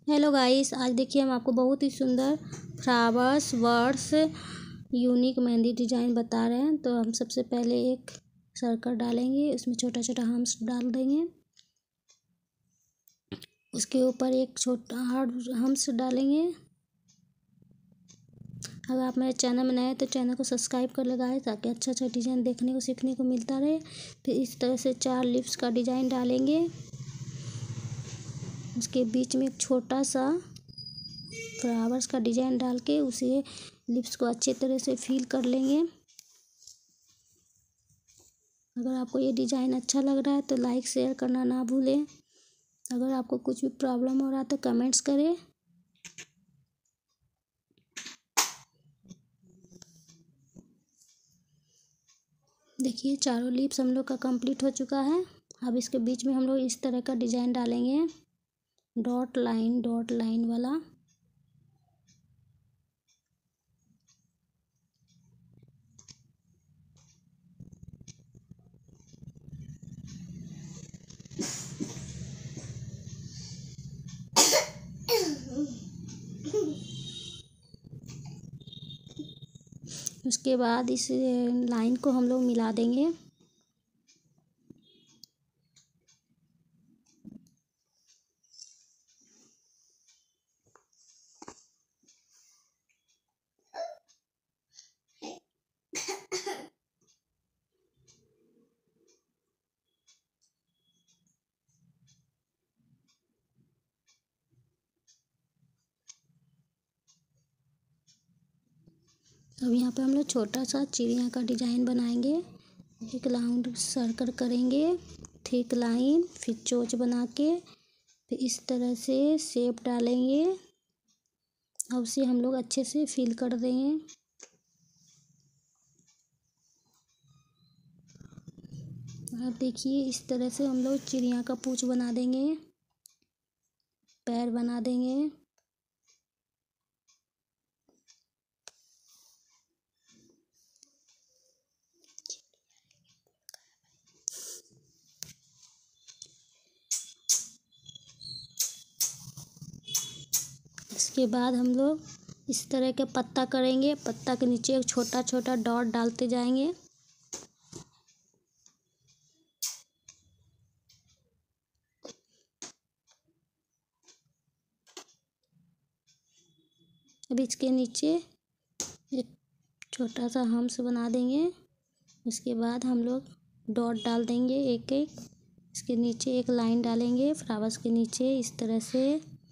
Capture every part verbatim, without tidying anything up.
Hello guys, आज देखिए हम आपको बहुत ही सुंदर flowers birds unique mehndi design बता रहे हैं। तो हम सबसे पहले एक सर्कल डालेंगे, उसमें छोटा छोटा हम्स डाल देंगे। उसके ऊपर एक छोटा हार्ड हम्स डालेंगे। अगर आप मेरे चैनल में नए हैं तो चैनल को सब्सक्राइब कर लगाएं ताकि अच्छा अच्छा डिजाइन देखने को सीखने को मिलता रहे। फिर इस तरह से चार लिप्स का डिजाइन डालेंगे। उसके बीच में एक छोटा सा फ्लावर्स का डिजाइन डाल के उसे लिप्स को अच्छे तरह से फिल कर लेंगे। अगर आपको ये डिजाइन अच्छा लग रहा है तो लाइक शेयर करना ना भूलें। अगर आपको कुछ भी प्रॉब्लम हो रहा है तो कमेंट्स करें। देखिए चारों लिप्स हम लोग का कंप्लीट हो चुका है। अब इसके बीच में हम लोग इस तरह का डिजाइन डालेंगे, डॉट लाइन डॉट लाइन वाला। उसके बाद इस लाइन को हम लोग मिला देंगे। अब यहाँ पे हम लोग छोटा सा चिड़िया का डिजाइन बनाएंगे। एक राउंड सर्कल करेंगे, थिक लाइन, फिर चोंच बना के फिर इस तरह से शेप डालेंगे और उसे हम लोग अच्छे से फिल कर देंगे। अब देखिए इस तरह से हम लोग चिड़िया का पूंछ बना देंगे, पैर बना देंगे। इसके बाद हम लोग इस तरह के पत्ता करेंगे। पत्ता के नीचे एक छोटा छोटा डॉट डालते जाएंगे। अब इसके नीचे एक छोटा सा हम्स बना देंगे। उसके बाद हम लोग डॉट डाल देंगे एक एक। इसके नीचे एक लाइन डालेंगे फ्लावर्स के नीचे इस तरह से।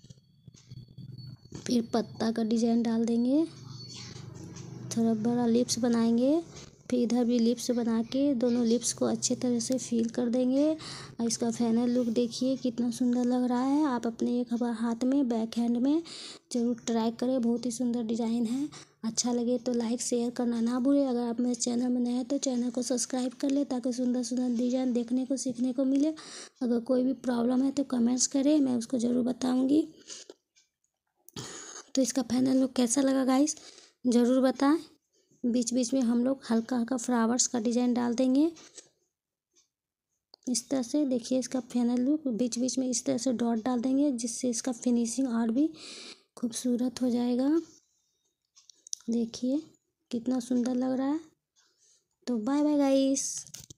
फिर पत्ता का डिजाइन डाल देंगे, थोड़ा बड़ा लिप्स बनाएंगे। फिर इधर भी लिप्स बना के दोनों लिप्स को अच्छे तरह से फिल कर देंगे। और इसका फाइनल लुक देखिए कितना सुंदर लग रहा है। आप अपने एक हाथ में बैक हैंड में ज़रूर ट्राई करें, बहुत ही सुंदर डिज़ाइन है। अच्छा लगे तो लाइक शेयर करना ना भूलें। अगर आप मेरे चैनल में नए हैं तो चैनल को सब्सक्राइब कर ले ताकि सुंदर सुंदर डिज़ाइन देखने को सीखने को मिले। अगर कोई भी प्रॉब्लम है तो कमेंट्स करें, मैं उसको ज़रूर बताऊँगी। तो इसका फाइनल लुक कैसा लगा गाइस ज़रूर बताएं। बीच बीच में हम लोग हल्का हल्का फ्लावर्स का डिजाइन डाल देंगे इस तरह से। देखिए इसका फाइनल लुक, बीच बीच में इस तरह से डॉट डाल देंगे जिससे इसका फिनिशिंग और भी खूबसूरत हो जाएगा। देखिए कितना सुंदर लग रहा है। तो बाय बाय गाइस।